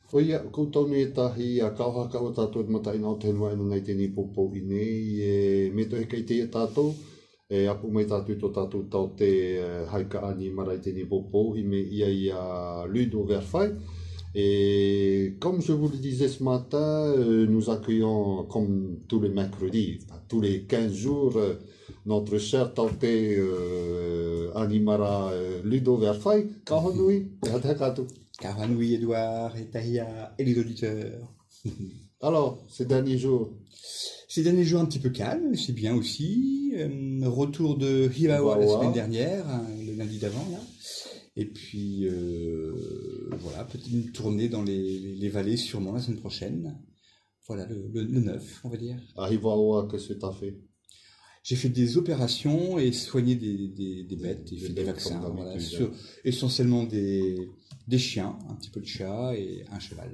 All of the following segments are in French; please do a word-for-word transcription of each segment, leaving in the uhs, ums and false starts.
O ia, koutou ni e tahi a kauhaka o tātou e mata ina o te henua ina nei tēni popo i nei. E, me to he kei te e tātou, e apu mai tātou tō tātou tau te uh, haika ani marai tēni popo i me ia i a Ludo Verfai. Et comme je vous le disais ce matin, euh, nous accueillons comme tous les mercredis, enfin, tous les quinze jours, euh, notre cher tauté euh, animara euh, Ludo Verfai. Kahonui, e hata katou. Karanui, Edouard, et Tahia, et les auditeurs. Alors, ces derniers jours, Ces derniers jours un petit peu calmes, c'est bien aussi. Euh, retour de Hibawa la semaine dernière, hein, le lundi d'avant, là. Et puis, euh, voilà, peut-être une tournée dans les, les, les vallées sûrement la semaine prochaine. Voilà, le, le, le neuf, on va dire. à Hivaoa, qu'est-ce que tu as fait? J'ai fait des opérations et soigné des, des, des bêtes, et fait des vaccins, voilà, sur, essentiellement des, des chiens, un petit peu de chat et un cheval.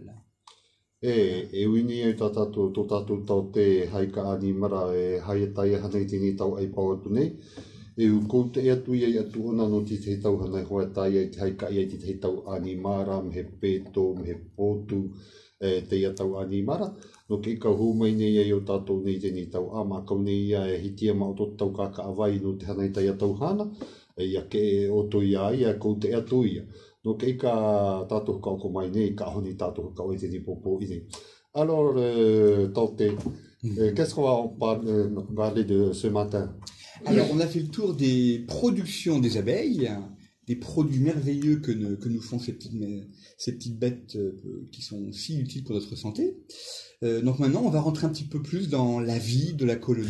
E, e wini e tā tātou, tō tātou tau te haika ani mara e haetai hanei tini tau ai pau atu nei. E u kou te atu i atu ona no ti te tau hanei hoa tai ai te haika i ai ti te tau ani mara, mhe pēto, mhe pōtu, e te ia tau ani mara. No ke ika hu mai nei ai o tātou nei tini tau ama kau nei ia e hitia ma o tō tau kaka awai no te hanei tai tau hana. E ia ke e oto ia ia kou te atu ia. Donc, il y a des gens qui ont été en train de se faire. Alors, euh, Tante, euh, qu'est-ce qu'on va parler, parler de ce matin? Alors, on a fait le tour des productions des abeilles, des produits merveilleux que, ne, que nous font ces petites, ces petites bêtes euh, qui sont si utiles pour notre santé. Euh, donc maintenant, on va rentrer un petit peu plus dans la vie de la colonie,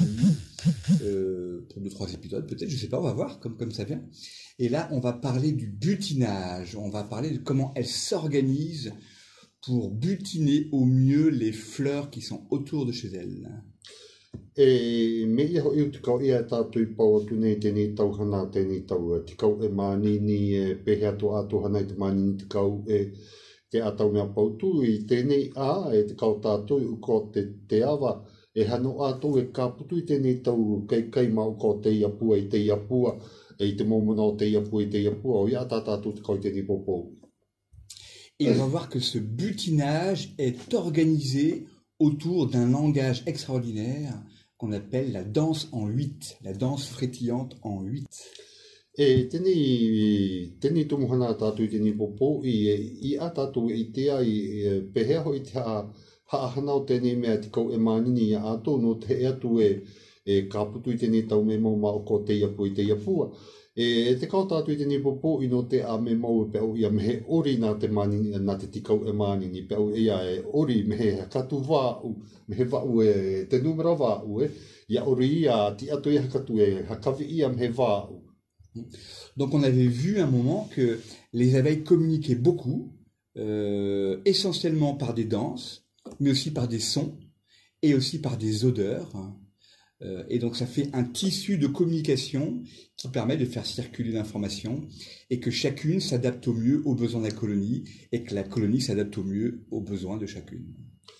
euh, pour deux, trois épisodes peut-être, je sais pas, on va voir comme, comme ça vient. Et là, on va parler du butinage, on va parler de comment elle s'organise pour butiner au mieux les fleurs qui sont autour de chez elle. E me ia hoi utukau ia tātou i pau atu nei tēnei tau hana tēnei tau tikau e mānini e pehe atu atu hana i te mānini tikau e te atau mea pautu i tēnei a e te kau tātou i uko te te awa e hano atu e ka putu i tēnei tau kei kei ma uko te iapua i te iapua e i te momona o te iapua i te iapua o ia tā tātou te kau i tēnei popo. Et on va voir que ce butinage est organisé autour d'un langage extraordinaire qu'on appelle la danse en huit, la danse frétillante en huit. E tēnei, tēnei tumuhana tātou i tēnei popo i, i a tātou i tea i pehea hoi te ha haahana o tēnei mea tikau e mānini i a ato no te atu e, e ka putu i tēnei tau me mau ma o ko te iapua i te iapua. E te kau tātou i tēnei popo i no te a me mau e pēu ia mehe ori nā te mānini, nā te tikau e mānini pēu ia e ori mehe katu wāu, mehe wāu e te numera wāu e, ia ori ia ti atu e hakatu e hakawi ia mehe wāu. Donc on avait vu un moment que les abeilles communiquaient beaucoup, euh, essentiellement par des danses, mais aussi par des sons et aussi par des odeurs. Euh, et donc ça fait un tissu de communication qui permet de faire circuler l'information et que chacune s'adapte au mieux aux besoins de la colonie et que la colonie s'adapte au mieux aux besoins de chacune.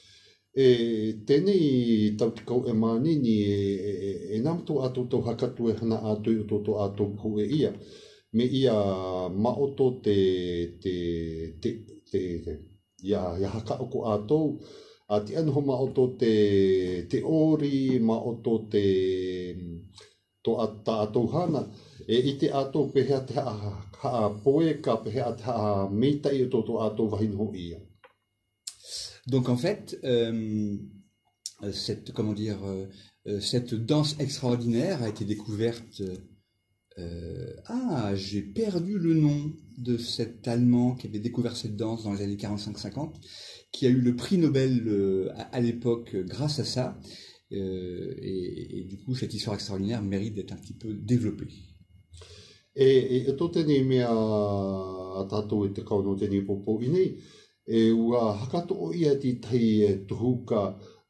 E tēnei tau te kau e mānini e, e, e namto ato tau hakatu e hana ato i o to ato kou e ia. Me ia maoto te, te, te, te, te ia, ia haka oko ato, a te anho maoto te, te ori, maoto te, to ata ato hana, e i te ato pehea te ha, ha poeka, pehea te ha meitai o to to ato wahinho ia. Donc en fait, euh, cette, comment dire, euh, cette danse extraordinaire a été découverte. Euh, ah, j'ai perdu le nom de cet Allemand qui avait découvert cette danse dans les années quarante-cinq cinquante, qui a eu le prix Nobel euh, à, à l'époque grâce à ça. Euh, et, et du coup, cette histoire extraordinaire mérite d'être un petit peu développée. Et, et to tēnei mea a tātou e te kau no tēnei popo i nei. E ua hakato o ia ti tai e tuhuka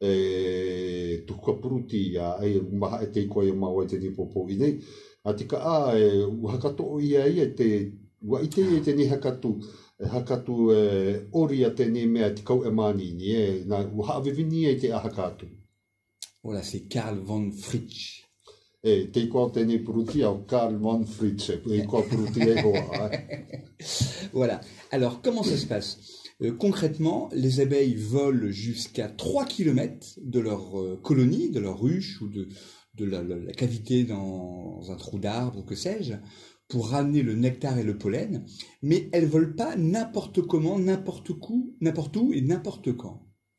e tuhuka puruti a e maha e te koe maua e tēnei popo i nei. A tika a e ua hakato o ia ia te ua i te e tēnei hakatu hakatu e ori a tēnei mea tikau e mānini e na ua haawewini e te a hakatu. Voilà, c'est Karl von Fritsch. E te koa tēnei puruti au Karl von Fritsch e koa puruti e hoa. Voilà. Alors, comment ça se passe? Euh, concrètement, les abeilles volent jusqu'à trois kilomètres de leur euh, colonie, de leur ruche ou de, de la, la, la cavité dans un trou d'arbre ou que sais-je, pour ramener le nectar et le pollen, mais elles volent pas n'importe comment, n'importe où, n'importe où et n'importe quand.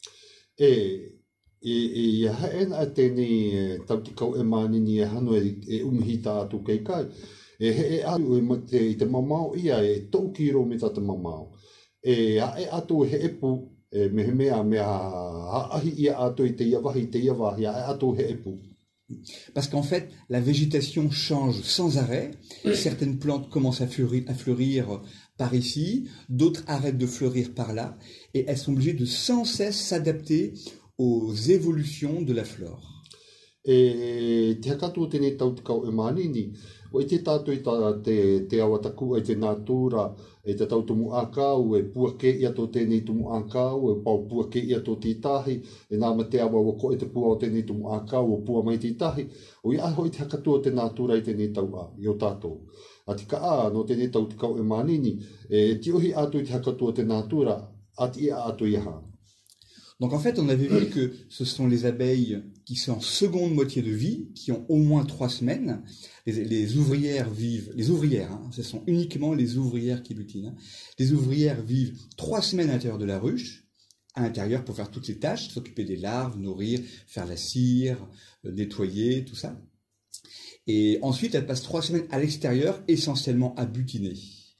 E, e, e ia haena a tēnei tautikau e mānini e hano e, e umihita atu kei kai. E he e atu e ma te, i te mamao ia e tau kiro me tata mamao. E a e atu he epu e me he mea mea haahi ia atu i te iawahi te iawahi a e atu he epu. Parce qu'en fait, la végétation change sans arrêt. Certaines plantes commencent à fleurir, à fleurir par ici, d'autres arrêtent de fleurir par là, et elles sont obligées de sans cesse s'adapter aux évolutions de la flore. E te hakatu tēnei tautikau e mānini, o i te tātou i tā te, te awa taku e te nātura, e te tau tumu ākau, e puake ia tō tēnei tumu ākau, e pau puake ia tō tītahi, e nāma te awa wako e te pua o tēnei tumu ākau, o pua mai tītahi, o i aho i te hakatu o te nātura i tēnei tau a, i o tātou. A tika a, no tēnei tautikau e mānini, e ti ohi atu i te hakatu o te nātura, ati ia atu i aha. Donc en fait, on avait vu que ce sont les abeilles qui sont en seconde moitié de vie, qui ont au moins trois semaines. Les, les ouvrières vivent, les ouvrières, hein, ce sont uniquement les ouvrières qui butinent. Hein. Les ouvrières vivent trois semaines à l'intérieur de la ruche, à l'intérieur pour faire toutes ces tâches, s'occuper des larves, nourrir, faire la cire, euh, nettoyer, tout ça. Et ensuite, elles passent trois semaines à l'extérieur, essentiellement à butiner.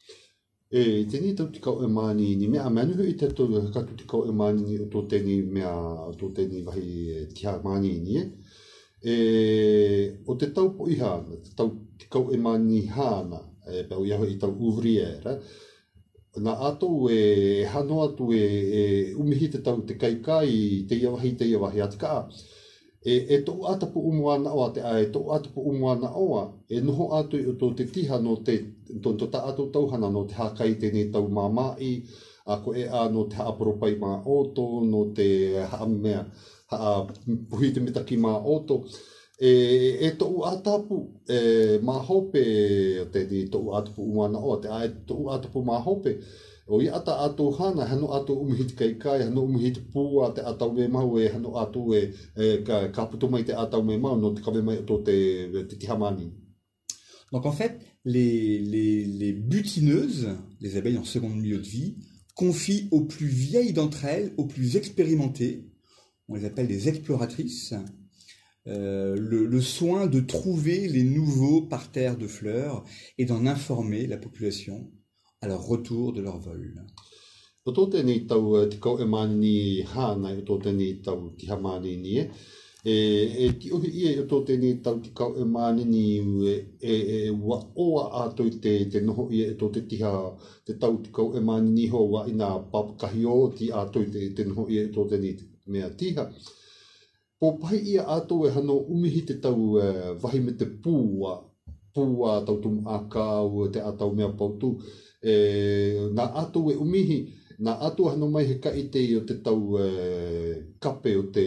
E tēnei tautikau e mānini, mea manuhu i te tautikau e mānini o tō tēnei mea, o tō tēnei wahi tia mānini e. E o te taupo i hāna, te tautikau e mānini hāna, e pau iaho i tau ouvrière, nā atou e hano atu e, e umihi te tau te kaikai, te iawahi, te iawahi atika a. E, e tō atapu umuana oa te ae, tō atapu umuana oa, e noho atu i o tō te tiha no te, tō ta atu tauhana no te hakai tēnei tau māmai, a ko e a no te haapropai mā oto, no te haamea, haa puhi te mitaki mā oto. E, e tō atapu e, mā hope, tēnei tō atapu umuana oa, te ae tō atapu mā hope, o i ata atu hana, hano atu umihiti kai kai, hano umihiti pua te atau me mau e hano atu e, e ka, ka putu mai te atau me mau no te kawe mai o te, te tihamani. Donc en fait, les, les, les butineuses, les abeilles en seconde milieu de vie, confient aux plus vieilles d'entre elles, aux plus expérimentées, on les appelle des exploratrices, euh, le, le soin de trouver les nouveaux parterres de fleurs et d'en informer la population à leur retour de leur vol. O tō tēnei tau te kau e mānini hāna, o tō tēnei tau tiha mānini e, e, e ti ohi ia o tō tēnei tau te kau e mānini e, e, e wa oa ātou te, te noho ia e tō te tiha, te tau te kau e mānini ho wa ina papakahi o ti ātou te, te noho ia e tō tēnei mea tiha. Po pahi ia ātou e hano umihi te tau uh, wahi me te pūa, pūa tau tumu ākau, te atau mea pautu, e, nā atu e umihi, nā atu hano mai he kaite o te tau e, kape o te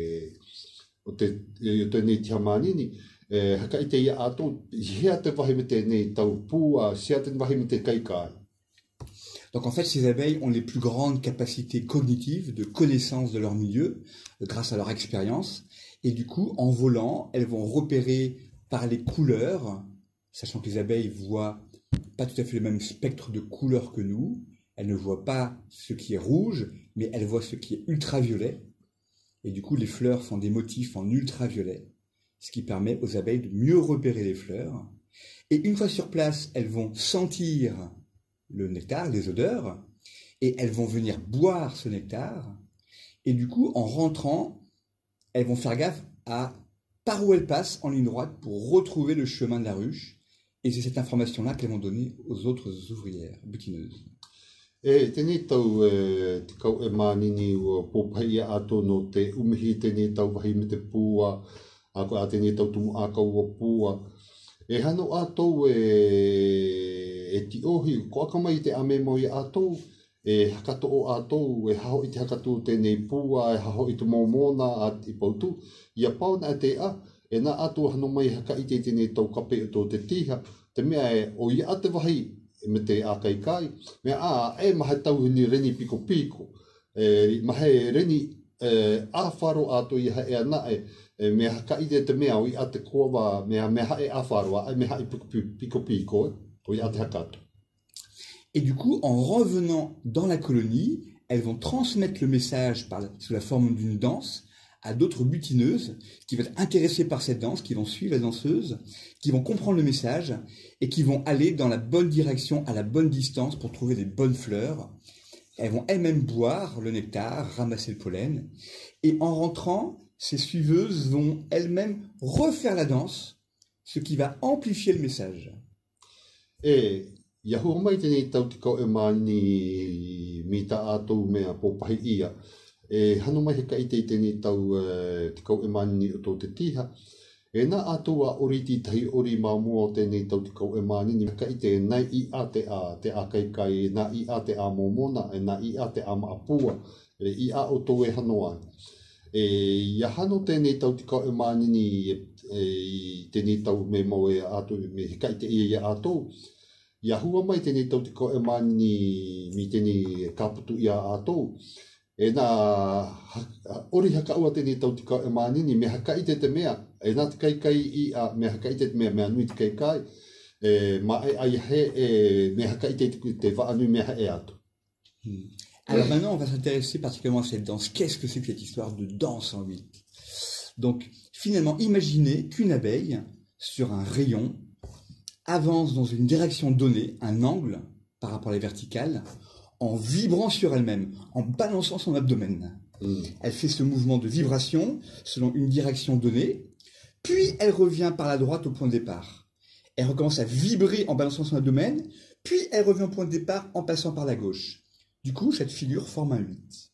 o te o te nei tia mānini, e, he kaite ia atu, hea te wahi me te nei tau pua, sea te wahi me te kaikai. Donc en fait, ces abeilles ont les plus grandes capacités cognitives de connaissance de leur milieu, grâce à leur expérience, et du coup, en volant, elles vont repérer par les couleurs, sachant que les abeilles voient pas tout à fait le même spectre de couleurs que nous. Elles ne voient pas ce qui est rouge, mais elles voient ce qui est ultraviolet. Et du coup, les fleurs font des motifs en ultraviolet, ce qui permet aux abeilles de mieux repérer les fleurs. Et une fois sur place, elles vont sentir le nectar, les odeurs, et elles vont venir boire ce nectar. Et du coup, en rentrant, elles vont faire gaffe à par où elles passent en ligne droite pour retrouver le chemin de la ruche. Et c'est cette information-là qu'elles vont donner aux autres ouvrières butineuses. E tēnei tau e, te kau e mānini o pōpai a ato no te umihi tēnei tau wahi me te pūa, a koe a tēnei tau tumu ākau o pūa. E hano atou e, e ti ohi, ko akamai te ame mo i atou, e hakato o atou, e haho i te hakato tēnei pūa, e haho i te mōmona a i pautu, ia pauna a te a, e nā atou hano mai haka i te tēnei tau kape o tō te tiha, te mea e o i ate wahi, me te a kai kai me a e maha tau ni reni piko piko e maha reni e a faro ato i ha e ana e e me haka i te mea o i ate koa me me ha e a faro a me ha i piko piko piko o i ate hakato. Et du coup, en revenant dans la colonie, elles vont transmettre le message par, sous la forme d'une danse à d'autres butineuses qui vont être intéressées par cette danse, qui vont suivre la danseuse, qui vont comprendre le message et qui vont aller dans la bonne direction, à la bonne distance pour trouver des bonnes fleurs. Elles vont elles-mêmes boire le nectar, ramasser le pollen. Et en rentrant, ces suiveuses vont elles-mêmes refaire la danse, ce qui va amplifier le message. Et ia hua mai tēnei tau te kau e mani mi ta ātou mea pōpahi ia. E hano mai he ka i te tēnei tau te kau e mani o tō te tiha. E nā ātou a oriti tahi ori mā mua o tēnei tau te kau e mani ni ka i te nai i a te a te a kai kai, nā i a te a momona, e nā i a te a maapua, e i a o tō e hano ai. E ia hano tēnei tau te kau e mani ni e tēnei tau me mau e ātou, me he ka i te ia ia ātou. Ia hua mai tēnei tau te ko e mani mi tēnei kaputu ia ātou. E nā ori haka ua tēnei tau te ko e mani ni me haka i te te mea. E nā te kai kai i a me haka i te te mea mea nui te kai kai. E ma ai ai he e me haka i te te whaanui mea e ātou. Hmm. Alors maintenant, on va s'intéresser particulièrement à cette danse. Qu'est-ce que c'est que cette histoire de danse en huit? Donc, finalement, imaginez qu'une abeille, sur un rayon, avance dans une direction donnée, un angle par rapport à la verticale, en vibrant sur elle-même, en balançant son abdomen. Mmh. Elle fait ce mouvement de vibration selon une direction donnée, puis elle revient par la droite au point de départ. Elle recommence à vibrer en balançant son abdomen, puis elle revient au point de départ en passant par la gauche. Du coup, cette figure forme un huit.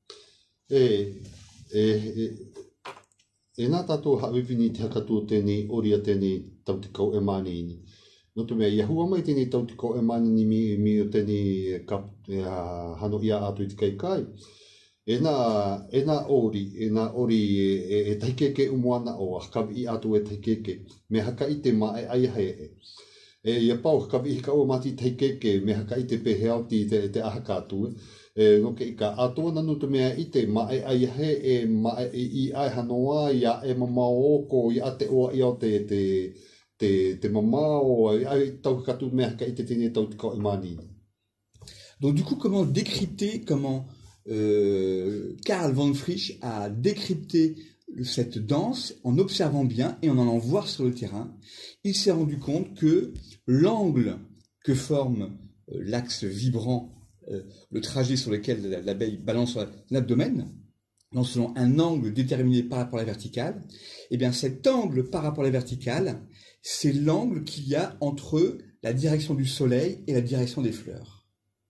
Et, et, et, et nā tātou hawewini te hakatua tēnei oria tēnei tau te kau e mani ni. No te mea, ia hua mai tēnei tau te kau e mani ni mi, mi o tēnei kap, uh, hano ia atu i te kai kai. E nā, e nā ori, e nā ori e, e taikeke umuana o hakawi i atu e taikeke. Me haka i te mae ai hei e. E ia pau hakawi i hika o mati taikeke, me haka i te peheau ti te, te ahaka atu e. E no ke ika atua nanu te mea i te mae ai hei e mae i ai hanoa, ia e mamaoko, ia te oa i o te te Te, te mamao, ai tau katu mea ka i te tēnei tau te kau e mani. Donc du coup, comment décrypter, comment euh, Karl von Frisch a décrypté cette danse en observant bien et en allant voir sur le terrain. Il s'est rendu compte que l'angle que forme euh, l'axe vibrant, euh, le trajet sur lequel l'abeille balance l'abdomen, donc selon un angle déterminé par rapport à la verticale, et bien cet angle par rapport à la verticale, c'est l'angle qu'il y a entre la direction du soleil et la direction des fleurs.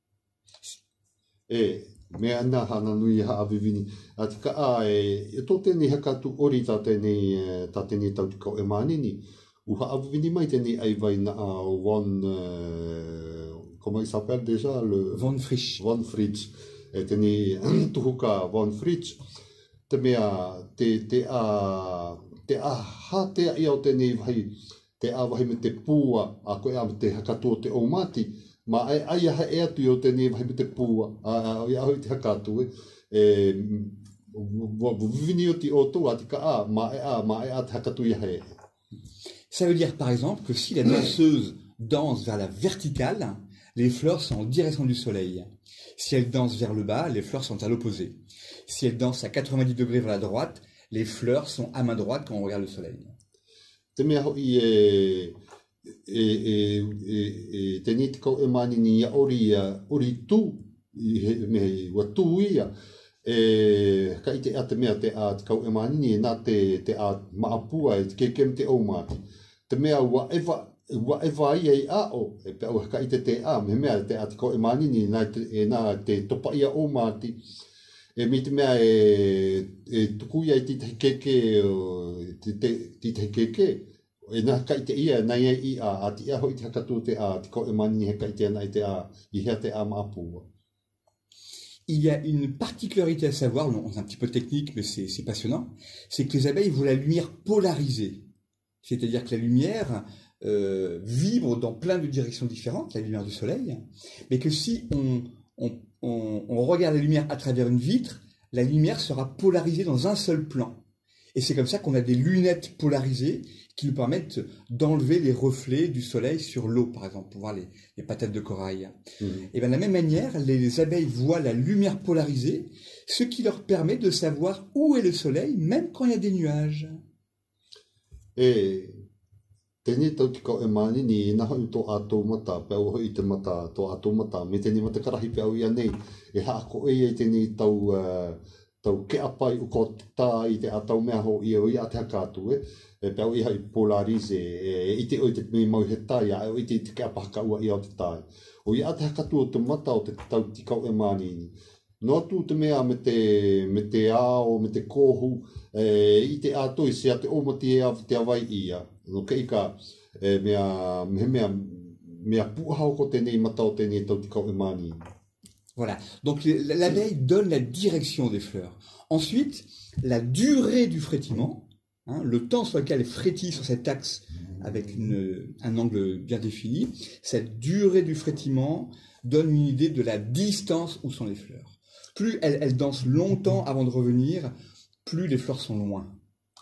E, mea nā hana nui ha awewini. A te ka a e, e tō tēnei hakatu ori tā tēnei, tā tēnei tau te kau e mani ni. U ha awewini mai tēnei ai vai na a Von, uh, comment il s'appelle déjà? Le, Von Frisch. Von Frisch. E tēnei tuhuka Von Frisch. Te mea, te, te a, te a hatea i au tēnei vai, te awahi me te pua, a koe a me te hakatua te omati, ma ai ai aha e atu i o tēnei wahi me te pua, a i aho i te hakatua, e vini o ti o tō a te ka a, ma e a, ma e a te hakatua i aha e. Ça veut dire par exemple que si la danseuse danse vers la verticale, les fleurs sont en direction du soleil. Si elle danse vers le bas, les fleurs sont à l'opposé. Si elle danse à quatre-vingt-dix degrés vers la droite, les fleurs sont à main droite quand on regarde le soleil. Te mea hoi e, e, e, e, e te ni te kau e mani ni a ori, ori tū, i me wa tū ia, e ka i te a te mea te a te kau e mani ni, nā te, te a maapua e te kekem te omati. Te mea wa ewa, wa ewa ia i a o, e pe au ka i te te a, me mea te a te kau e mani ni, nā te, e nā te topa ia omati, e mi te mea e, e tuku ia i te keke, te te te keke, e nā kai te ia, nai e i a, a te ia hoi te hakatu te a, te kau e mani he kai te ana i te a, i hea te a maapua. Il y a une particularité à savoir, c'est un petit peu technique, mais c'est passionnant, c'est que les abeilles voient la lumière polarisée. C'est-à-dire que la lumière euh, vibre dans plein de directions différentes, la lumière du soleil, mais que si on, on, on, on regarde la lumière à travers une vitre, la lumière sera polarisée dans un seul plan. Et c'est comme ça qu'on a des lunettes polarisées qui nous permettent d'enlever les reflets du soleil sur l'eau, par exemple, pour voir les, les patates de corail. Mmh. Et bien de la même manière, les abeilles voient la lumière polarisée, ce qui leur permet de savoir où est le soleil, même quand il y a des nuages. Et tēnei tau tika o e mani ni naho i tō ātou mata, pe au hoi i te mata, tō ātou mata, me tēnei mata karahi pe au ia nei, e haako e i tēnei tau, uh, tau ke apai uko tā i te atau mea ho i oi a te hakātu e, e pe au i hai polarize, e i te oi te mi mau he tai, a i te te ke apa haka ua i au te tai. O i a te hakatu o te mata o te tau tika o e mani ni. No tu te mea me te, me te ao, me te kohu, e, i te ātoi se a te omati e a te awai ia. No ke ika, e, mea, me mea, mea puhao ko tēnei mata o tēnei tau tika o e mani. Voilà, donc l'abeille donne la direction des fleurs. Ensuite, la durée du frétillement, hein, le temps sur lequel elle frétille sur cet axe avec une, un angle bien défini, cette durée du frétillement donne une idée de la distance où sont les fleurs. Plus elles, elles dansent longtemps avant de revenir, plus les fleurs sont loin.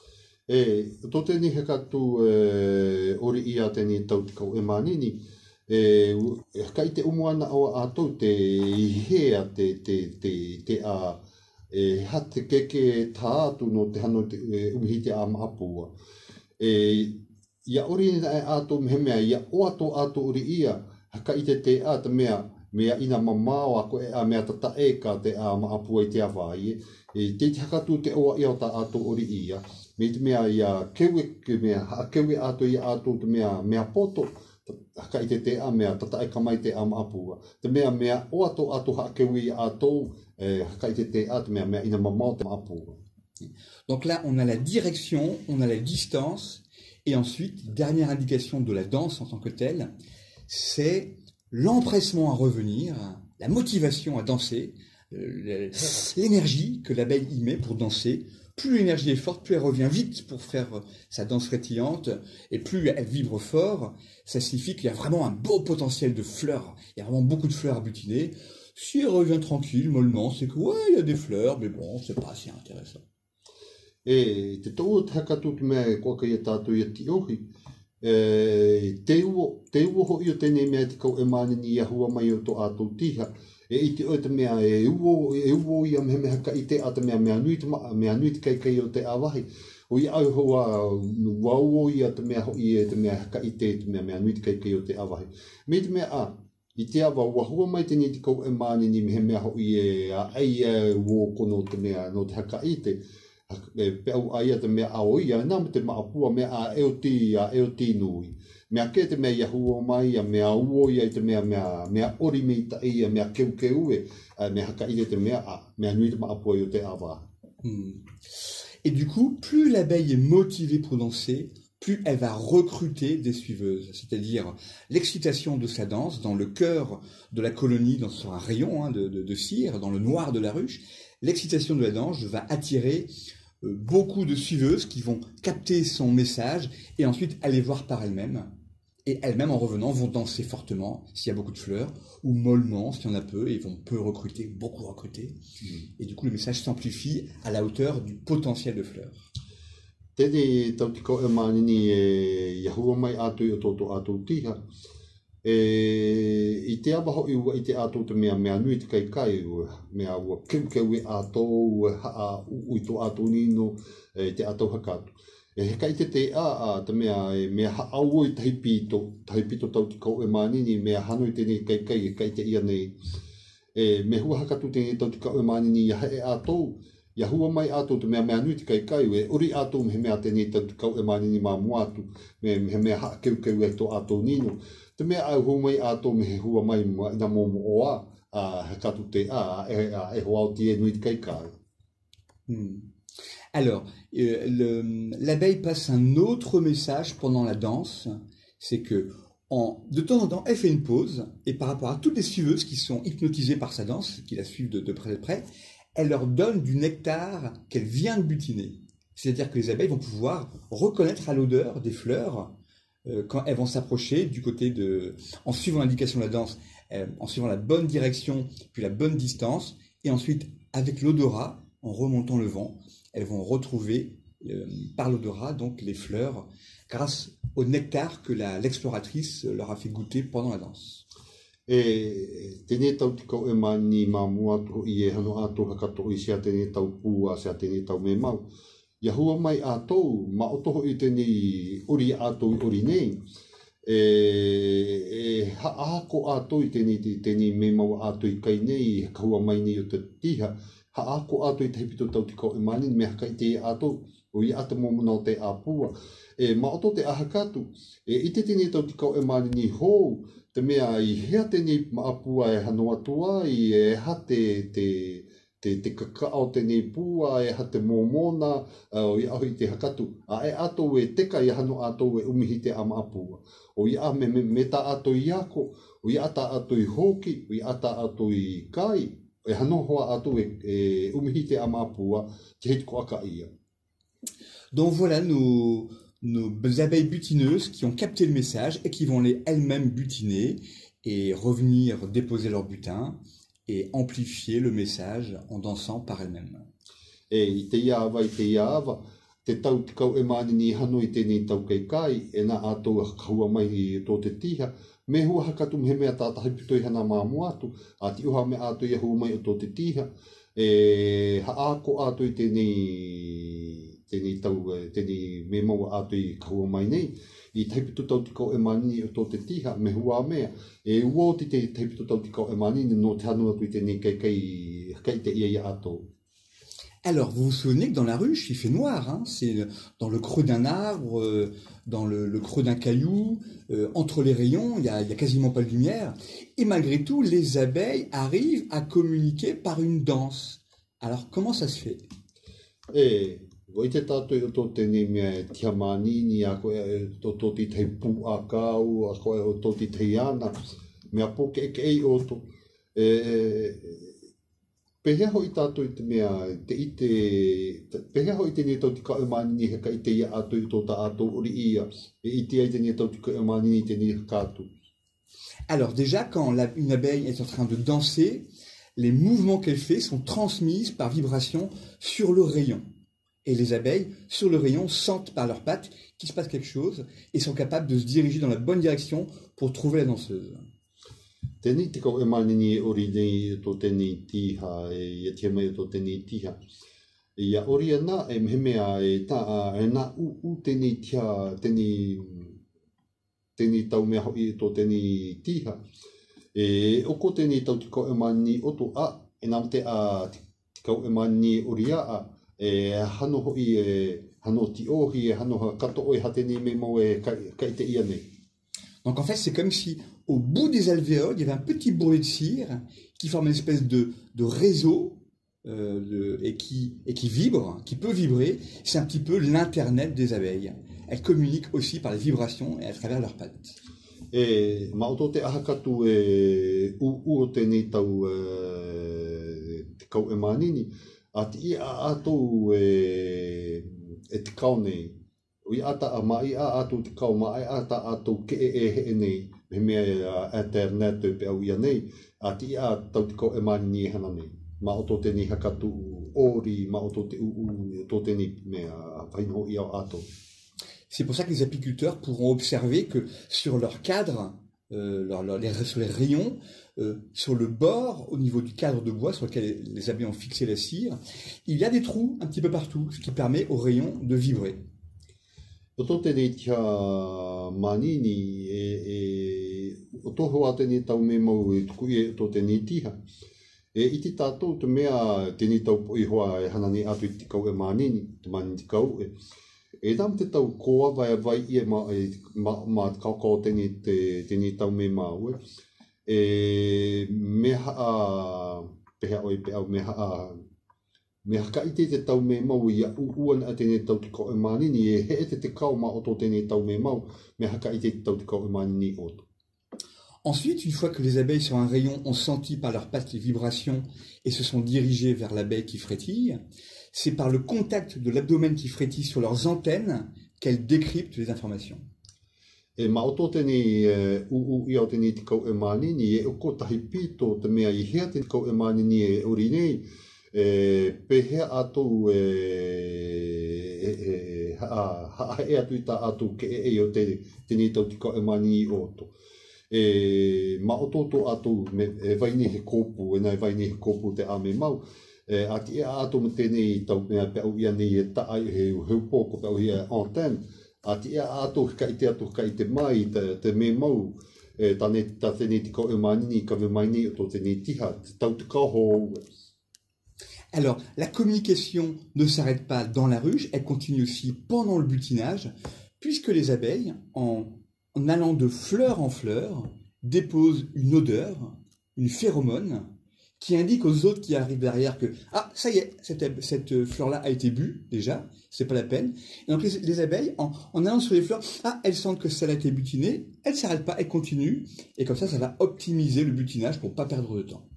E, tō tēnei he katu e, ori ia tēnei tau tika o e mani ni, e, kai te umuana o ātou te ihea te, te, te, te a e, ha te keke tā atu no te hano te e, umihi te a maapua. E, ia ori ni e ātou mehemea, ia o ato ātou ori ia, haka i te te a te mea, mea ina mamao ako e a mea tata e ka te a maapua i te awai, e, te te hakatu te oa ia o ta ātou ori ia, me te mea ia kewe, mea, kewe ātou ia ātou te mea, mea poto, haka i te te a mea, tata e kamai te a maapua. Te mea mea o ato ato ha kewi ato, eh, haka i te te a te mea mea ina mamao te maapua. Donc là, on a la direction, on a la distance, et ensuite, dernière indication de la danse en tant que telle, c'est l'empressement à revenir, la motivation à danser, l'énergie que l'abeille y met pour danser. Plus l'énergie est forte, plus elle revient vite pour faire sa danse frétillante, et plus elle vibre fort, ça signifie qu'il y a vraiment un beau potentiel de fleurs. Il y a vraiment beaucoup de fleurs à butiner. Si elle revient tranquille, mollement, c'est que ouais, il y a des fleurs, mais bon, c'est pas si intéressant. E te tō te hakatu te mea e kua kai e tātou i ati ohi, e, te uo, te uo ho i o tēnei mea te kau e mani ni ahua mai o tō ātou tiha, e i te o te mea e uo, e uo i am he mea haka i te a te mea mea nui te, mea nui te kai kai o te awahi. O i au hoa wauo i a te mea ho i e te mea haka i te, te mea mea nui te kai kai o te awahi. Me te mea a, i te awa wahua mai te ni te kau e mani ni me he mea ho i e a ei e uo kono te mea no te haka i te. E pe au aia te mea ao ia, nā me te maapua mea a eo ti, a eo ti nui. Mea ke te mea iahua mai, a mea uo ia i te mea, mea, mea ori me ta ia, mea keu keu e, mea haka i te mea a, mea nui te maapua i o te awa. Hmm. Et du coup, plus l'abeille est motivée pour danser, plus elle va recruter des suiveuses. C'est-à-dire l'excitation de sa danse dans le cœur de la colonie, dans sur un rayon hein, de, de, de cire, dans le noir de la ruche. L'excitation de la danse va attirer euh, beaucoup de suiveuses qui vont capter son message et ensuite aller voir par elles-mêmes. Et elles-mêmes, en revenant, vont danser fortement s'il y a beaucoup de fleurs, ou mollement s'il y en a peu, et ils vont peu recruter, beaucoup recruter. Mmh. Et du coup, le message s'amplifie à la hauteur du potentiel de fleurs. Tēnei tau tiko e mani ni e iahua mai ātou i o tōtou ātou tiha. E, I te awaho i ua i te ātou te mea mea nui te kai kai ua, mea ua keu keu e ātou, ua haa u i tō ātou nino, e te ātou hakatu. E heka i te te a a te mea e mea haa ua i tahi pito, tahi pito tau tiko e mani ni mea hanoi tēnei kai kai e kai te ia nei. E me hua hakatu tēnei tau tiko e mani ni ia e ātou, ia hua mai ātou te mea mea nui te kai kai e ori ātou me he mea tēnei tau tiko e mani ni mā muatu, me he mea haa keu keu e tō ātou nino. Te mea au hua mai ātou me he hua mai mua ina mōmo o a, a hakatu te a, e, a, e hoa o tie nui te kai kai. Hmm. Alors, euh, l'abeille passe un autre message pendant la danse, c'est que en, de temps en temps, elle fait une pause, et par rapport à toutes les suiveuses qui sont hypnotisées par sa danse, qui la suivent de, de près de près, elle leur donne du nectar qu'elle vient de butiner. C'est-à-dire que les abeilles vont pouvoir reconnaître à l'odeur des fleurs euh, quand elles vont s'approcher du côté de, en suivant l'indication de la danse, euh, en suivant la bonne direction, puis la bonne distance, et ensuite avec l'odorat, en remontant le vent, elles vont retrouver euh, par l'odorat donc les fleurs, grâce au nectar que la, l'exploratrice leur a fait goûter pendant la danse. E tēnei tau tikau e mani mā mua atu i e hano atu hakato i sia tēnei tau pūa sia tēnei tau me mau. Ia hua mai ātou, ma otoho i tēnei ori ātou i ori nei. E, e haako ātou i tēnei, tēnei me mau ātou i kai nei, ka hua mai nei o te tiha. Haako ātou i te hipito tau tikau e mani, me haka i te ātou, o i ata momona o te āpua. E ma oto te ahakatu, e i te tēnei tau tikau e mani ni hou, te mea i hea tēnei maapua e hano atua i e ha te, te, te, te kakao tēnei pua, e ha te momona, uh, o i aho i te hakatu. A e ato e teka i hano ato e umihi te a maapua. O i a me, me, me ta ato i ako, o i ata ato i hoki, o i ata ato i kai, e hano hoa ato e, e umihi te a maapua, te heit ko aka ia. Donc voilà nos... nos abeilles butineuses qui ont capté le message et qui vont aller elles-mêmes butiner et revenir déposer leur butin et amplifier le message en dansant par elles-mêmes. E i te iawa, i te iawa, te tau tikau e mani ni hano i tēnei tau kei kai, e nā ātou kahua mai i tō te tiha, me hua hakatu me mea tātahi pito i hana māmu atu, a ti uha me ātou i hua mai o tō te tiha, e ha āko ātou i tēnei tēnei tau, tēnei me maua ātou i kahua mai nei, i teipito tau tikau e mani o tō te tiha, me hua mea, e uoti te teipito tau tikau e mani no te hanu atu i tēnei kei kei, kei te ia i ātou. Alors, vous vous souvenez que dans la ruche, il fait noir, hein, c'est dans le creux d'un arbre, euh, dans le, le creux d'un caillou, euh, entre les rayons, il n'y a, a quasiment pas de lumière, et malgré tout, les abeilles arrivent à communiquer par une danse. Alors, comment ça se fait? E, Wai te tātou i o tō tēnei mea tia mānini, a koe o tō ti tei pū a kāu, a koe o tō ti tei ana, mea pōke eke ei o tō. E, pehea hoi tātou i te mea, te i te, pehea hoi tēnei tau tika e mānini heka i te ia atu i tō ta atu ori ia, e i te ai tēnei tau tika e mānini tēnei heka atu. Alors déjà, quand la, une abeille est en train de danser, les mouvements qu'elle fait sont transmis par vibration sur le rayon. Et les abeilles, sur le rayon, sentent par leurs pattes qu'il se passe quelque chose et sont capables de se diriger dans la bonne direction pour trouver la danseuse. Tēnei te kau e manini e ori nei tō tēnei tiha, e ia tia mai tō tēnei tiha. E ia ori ana e mehemea e tā e nā u, u tēnei tia, tēnei, tēnei tau mea hoi tō tēnei tiha. E oko tēnei tau te kau e manini oto a, e nā te a te kau e manini ori a, e hano hoi e hano ti ohi e hano kato oi ha tēnei me mau e kai, kai te ia nei. Donc en fait, c'est comme si au bout des alvéoles, il y avait un petit bourrelet de cire qui forme une espèce de, de réseau euh, de, et, qui, et qui vibre, qui peut vibrer. C'est un petit peu l'internet des abeilles. Elles communiquent aussi par les vibrations et à travers leurs pattes. E maoto te ahakatu e u, u o tēnei tau e, te kau e manini. A ti i a atou e, e te kau nei. O i ata a mai a atou te kau mai ata atou ke e e he nei. Me mea internet pe au ia nei. A ti i a tau te kau e manini e hana nei. Ma o tō tēnei hakatu ori, ma o tō te u u, tō tēnei mea whainho i au atou. C'est pour ça que les apiculteurs pourront observer que sur leur cadre, euh, leur, leur, les, sur les rayons, euh, sur le bord, au niveau du cadre de bois sur lequel les abeilles ont fixé la cire, il y a des trous un petit peu partout, ce qui permet aux rayons de vibrer. O tō tēnei tia manini e, e o toho a tēnei tau me mau e tuku e tō tēnei tiha. E i te tātou te mea tēnei tau po i hoa e hanani atu i te kau e manini, te manini te kau e. E nam te tau koa vai vai i e ma, e, ma, ma te kaukau tēnei, te, tēnei tau me mau e. E meha a pehea oi pe au meha a me haka i te te tau me mau i a uan a tēnei tau te kau e manini e he te te kau ma o tō tēnei tau me mau me haka i te te tau te kau e manini o tō. Ensuite, une fois que les abeilles sur un rayon ont senti par leurs pattes les vibrations et se sont dirigées vers l'abeille qui frétille, c'est par le contact de l'abdomen qui frétille sur leurs antennes qu'elles décryptent les informations. e maoto teni u u i o teni te kau e mani ni e uko tahi pito te mea i hea te kau e mani ni e uri nei e pehea atu e e e ha ha e atu i ta atu ke e e o te teni tau te kau e mani i oto e maoto to atu me e vaini he kopu e nai vaini he kopu te ame mau e ati e atu me teni tau mea pe au ia nei e ta ai he heupoko pe au ia antenne ati e ato ka ite ato ka ite mai te, te me mau e tane ta tene te kau e manini ka me mai ni o tene tiha tau te kaho. Alors, la communication ne s'arrête pas dans la ruche, elle continue aussi pendant le butinage, puisque les abeilles, en, en allant de fleur en fleur, déposent une odeur, une phéromone, qui indique aux autres qui arrivent derrière que « Ah, ça y est, cette, cette fleur-là a été bue, déjà, c'est pas la peine. » Et donc les, les abeilles, en, en allant sur les fleurs, « Ah, elles sentent que celle a été butinée, elles ne s'arrêtent pas, elles continuent. » Et comme ça, ça va optimiser le butinage pour ne pas perdre de temps.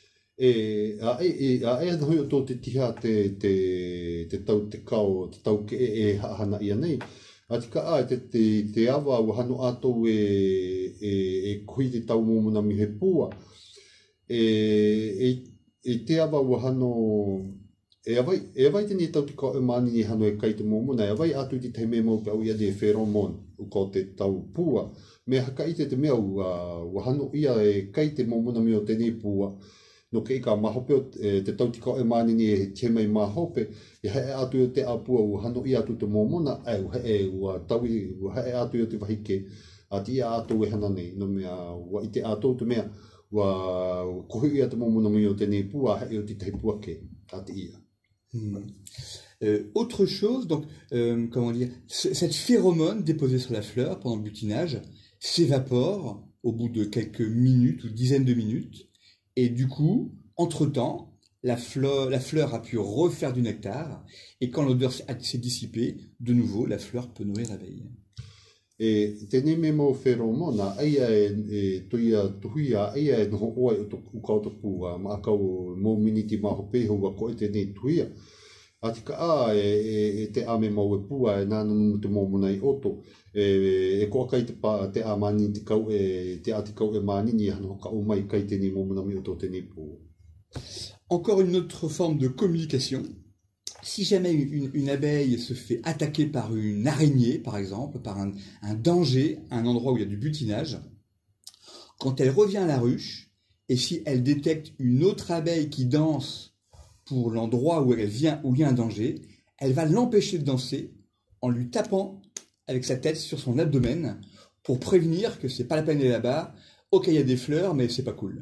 E a e a e no to te tiha te te te tau te kao te tau ke e hana ia nei atika a te te te awa wa hano ato e e e kui te tau mo na mi he pua e e e te awa wa hano e avai e avai te ni tau te kao e mani ni hano e kai te mo na e avai atu te te me mo pe au ia de pheromone u ko te tau pua me haka i te te mea wa hano ia e kai te mo na mi o te ni pua no ke ka mahope o te tau te kau e mani ni e te mei mahope e hae atu o te apua u hano i atu te momona ai u hae ua taui u hae atu o te wahike a ti ia atu e hana nei no mea ua i te atu te mea ua kohi i atu momona mi o te nei pua hae o te te pua ke a te ia. Hmm. Euh, autre chose, donc, euh, comment dire, cette phéromone déposée sur la fleur pendant le butinage s'évapore au bout de quelques minutes ou dizaines de minutes. Et du coup, entre-temps, la fleur, la fleur a pu refaire du nectar, et quand l'odeur s'est dissipée, de nouveau, la fleur peut nourrir l'abeille. E tēnei me mau wheromona, aia e, e tuia tuia, aia e noho oai o tu kauta pua, ma akau mō miniti maho peho wa koe tēnei tuia. Atika a e, e, e te ame mau e pua, e nāna numu te mōmona i oto, e, e koa kai te pā te a mani te kau e te ati kau e mani ni hano ka o mai kai tēnei mōmona mi oto tēnei pua. Encore une autre forme de communication. Si jamais une, une abeille se fait attaquer par une araignée, par exemple, par un, un danger, un endroit où il y a du butinage, quand elle revient à la ruche, et si elle détecte une autre abeille qui danse pour l'endroit où elle vient, où il y a un danger, elle va l'empêcher de danser en lui tapant avec sa tête sur son abdomen pour prévenir que c'est pas la peine d'aller là-bas. Ok, il y a des fleurs, mais c'est pas cool.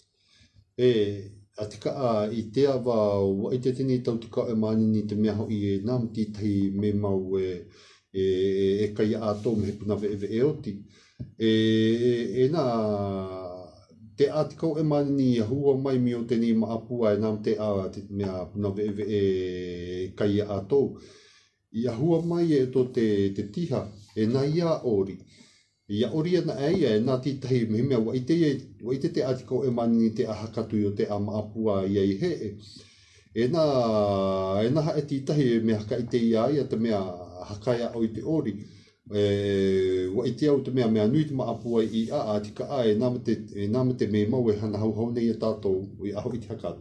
Et atika a i te awa wa i te tini tau te ka e mani ni te mea hoi e nam ti tahi me mau e e, e kai a tō me puna ve ve e oti e e, e na te a te kau e mani ni a hua mai mi o te ni ma apua e nam te a te mea puna ve ve e kai a tō i a hua mai e to te te tiha e na ia ori ia ori ana ai e na ti tahi me mea wa i te wa i te te ati kau e mani ni te ahakatu i o te ama apua i ai he e e na e na ha e ti tahi me haka i te ia ia te mea hakaya o i te ori e wa i te au te mea mea nui te ma apua i a ati ka a e nama te e nama te me mau e hana hau hau nei e tātou i aho i te hakatu.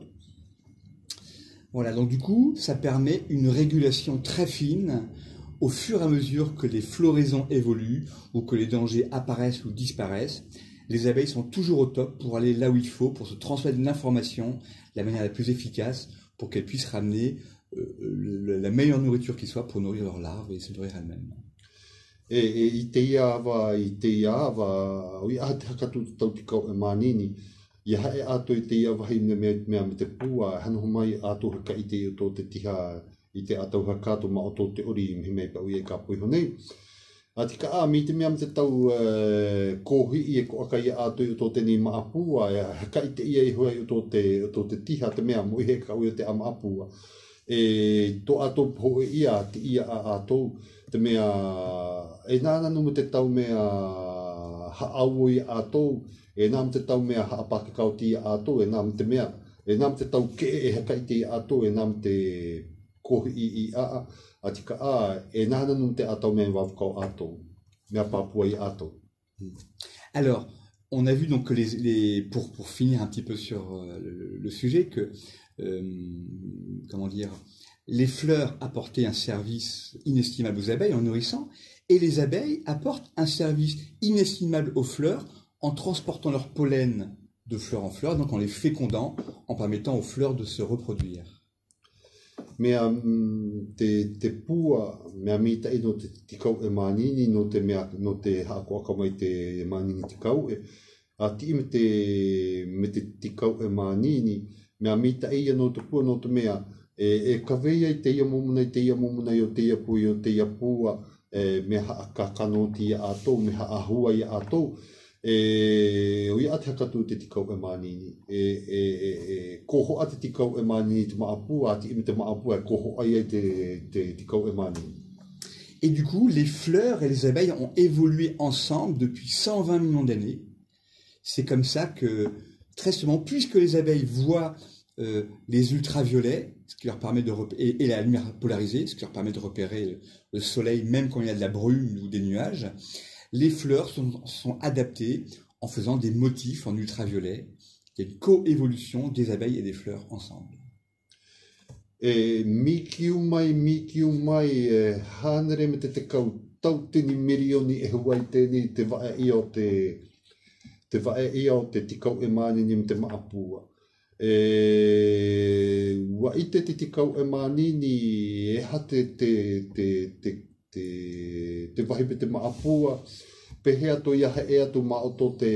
Voilà, donc du coup, ça permet une régulation très fine au fur et à mesure que les floraisons évoluent ou que les dangers apparaissent ou disparaissent. Les abeilles sont toujours au top pour aller là où il faut, pour se transmettre l'information de la manière la plus efficace, pour qu'elles puissent ramener euh, le, la meilleure nourriture qui soit pour nourrir leurs larves et se nourrir elles-mêmes. E, e i te ia awa, i te ia awa, o i a te hakatu tau te kau e manini, i hae ato i te ia wahi mea mea me te pua, hana mai ato haka i te o te tiha i te atau hakato ma o tō te ori me mei pa ui e ka pui honei. A tika a, mi te mea me te tau uh, kōhi i e ko aka i ato i o tō te ni ma apua, e haka i te ia i hua i o tō te, o tō te tiha te mea mo i he ka ui o te ama apua. E tō ato po ia te ia a ato, te mea, e nāna numu te tau mea haau i ato, e nām te tau mea haapaka kauti i ato, e nām te mea, e nām te tau ke e haka i te i ato, e nām te kohi i i a a, a tika a, e nāna num te atau mea wawakau ato. mea papua i ato. Alors, on a vu donc que les, les pour, pour finir un petit peu sur euh, le, le sujet, que, euh, comment dire, les fleurs apportaient un service inestimable aux abeilles en nourrissant, et les abeilles apportent un service inestimable aux fleurs en transportant leur pollen de fleur en fleur, donc en les fécondant, en permettant aux fleurs de se reproduire. Mea te, te pua, mea mita i no te tikau e manini, no te mea, no te hakoaka mai te manini tikau, e, a ti me te, me te tikau e manini, mea mita i no te pua, no te mea, e, e kaweia i te ia momunai, te ia momunai o te ia pui, o te ia pua, e, mea haakakano ti a atou, mea haahua i a atou, e o ia te hakatu te tikau e manini e e e, e koho a te tikau e manini te maapua ati ime te maapua e koho ai te te tikau e manini. Et du coup, les fleurs et les abeilles ont évolué ensemble depuis cent vingt millions d'années. C'est comme ça que, très souvent, puisque les abeilles voient euh, les ultraviolets, ce qui leur permet de et, et la lumière polarisée, ce qui leur permet de repérer le soleil même quand il y a de la brume ou des nuages, les fleurs sont, sont adaptées en faisant des motifs en ultraviolet. Il y a une coévolution des abeilles et des fleurs ensemble. E mikiu mai, mikiu mai, e hanere me te te kau tautini milioni e huai tēni te vae ia o te te vae ia o te tikau e manini me te maapua. E wa ite te tikau e manini e hate te te te te te vahe pe te maapua pehea to iahe ea tu maoto te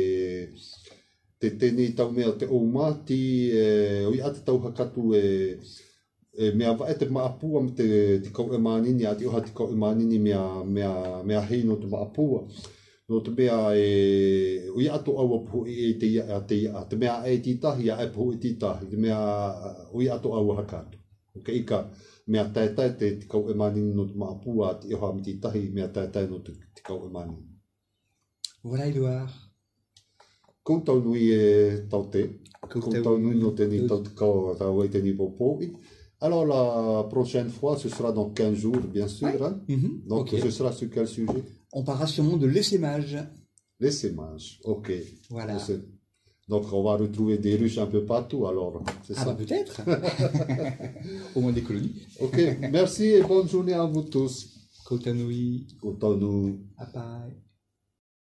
te tēnei tau mea te oumati e o ia te tau hakatu e e mea vae te maapua me te tikau e manini ati oha tikau e manini mea mea mea hei no te maapua no te mea e o ia ato aua puhu e te ia te ia te mea e titahi a e puhu e titahi te mea o ia ato aua hakatu ok ika mea taetai te tikau e manini no te maapua ati oha me titahi mea taetai no te tikau e manini. Voilà, Édouard. Koutau nui e taute, koutau nui no te ni taute kau tau e te ni popovi. Alors la prochaine fois, ce sera dans quinze jours, bien sûr. Ouais. Hein? Mm-hmm. Donc Okay. ce sera sur quel sujet? On parlera sûrement de l'essaimage. L'essaimage, ok. Voilà. Donc on va retrouver des ruches un peu partout alors, c'est Ah ça? bah peut-être. Au moins des colonies. Ok, merci et bonne journée à vous tous. Kotanui. Koutau nui. Apai.